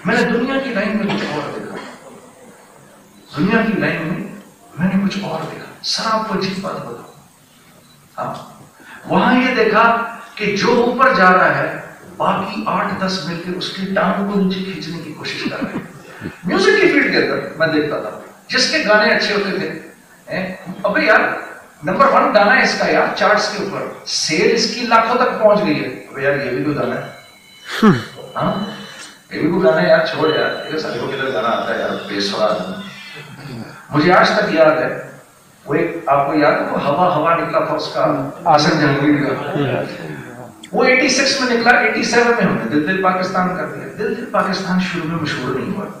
میں نے دنیا کی لائن میں کچھ اور دیکھا، دنیا کی لائن میں میں نے کچھ اور دیکھا. سر آپ کو عجیب بات بتاؤں، ہاں وہاں یہ دیکھا کہ جو اوپر جا رہا ہے باقی 8-10 مل کے اس کی ٹانگ کو نیچے کھینچنے کی کوشش کر رہے ہیں. میوزک کی فیلڈ کے اندر میں دیکھتا تھا جس کے گانے اچھے ہوتے تھے، ابے یار نمبر 1 گانا ہے اس کا یار چارٹس کے اوپر، سیل اس کی لاکھوں تک پہنچ گئی ہے، ابے یار یہ بھی کوئی گانا ہے، ہاں یہ بھی کوئی گانا ہے یار، چھوڑ یار یہ سارے کو کدھر گانا آتا ہے یار بے سواد. مجھے آج تک یاد ہے وہ ایک، آپ کو یاد ہے وہ ہوا نکلا تھا اس کا آسن جنگوی کا، وہ 86 میں نکلا، 87 میں ہم نے دل دل پاکستان کر دیا. دل دل پاکستان شروع میں مشہور نہیں ہوا،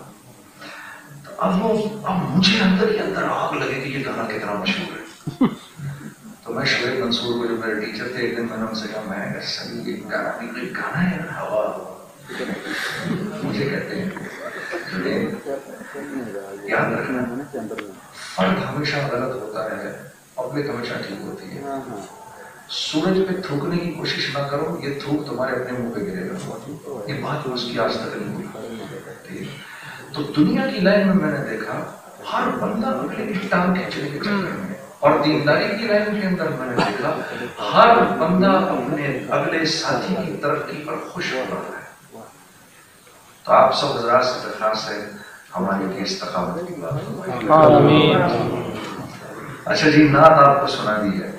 اب مجھے اندر ہی اندر آگ لگے کہ یہ گانا کتنا مشہور ہے. تو میں شعیب منصور کو جو میرے ٹیچر تھے ایک دن میں نے ان سے کہا میں سر یہ گانا بھی کوئی گانا ہے ہوا، مجھے کہتے ہیں یاد رکھنا فرد ہمیشہ غلط ہوتا ہے، پبلک ہمیشہ ٹھیک ہوتی ہے. سورج پہ تھوکنے کی کوشش نہ کرو، یہ تھوک تمہارے اپنے منہ پہ گرے گا. یہ بات اس کی آج تک نہیں ہوئی. تو دنیا کی لائن میں نے دیکھا ہر بندہ اپنے کی ٹانگ کھینچنے کے چکر میں، اور دینداری کی لائن کے اندر میں نے دیکھا ہر بندہ اپنے اگلے ساتھی کی ترقی پر خوش ہو رہا ہے. تو آپ سب حضرات سے درخواست ہے ہماری کی استقامت کی بات. آمین. اچھا جی نعت آپ کو سنا دی ہے.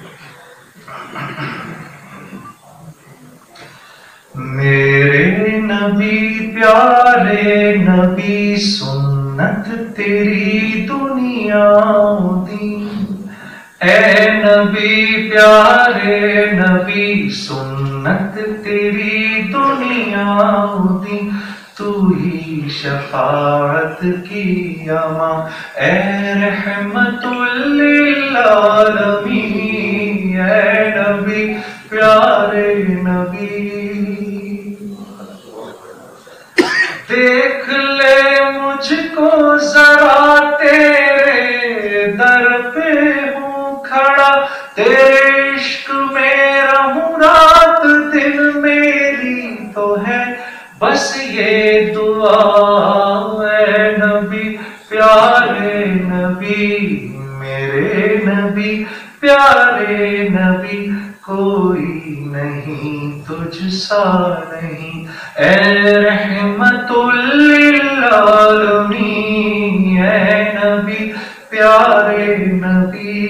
میرے نبی پیارے نبی سنت تیری دنیا دی، اے نبی پیارے نبی سنت تیری دنیا دی، تو ہی شفاعت کی اماں اے رحمت للعالمین، اے نبی پیارے نبی. دیکھ لے مجھ کو ذرا تیرے در پہ ہوں کھڑا، تیرے عشق میں رہوں رات دن، میری تو ہے بس یہ دعا، اے نبی پیارے نبی میرے نبی پیارے نبی، کوئی نہیں تجھ سا نہیں، اے رحمت للعالمین، اے نبی پیارے نبی.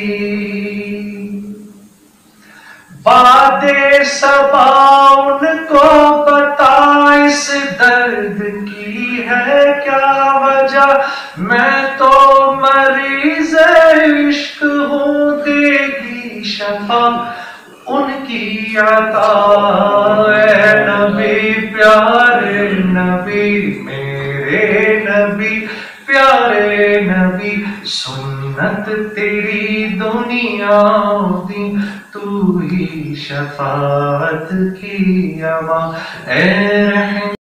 باد صبا ان کو بتا اس درد کی ہے کیا وجہ، میں تو مریض عشق ہوں، دے گی شفا ان کی عطا، اے نبی پیارے نبی میرے نبی پیارے نبی، سنت تیری دنیا دی، تو ہی شفاعت کی اماں اے رحمت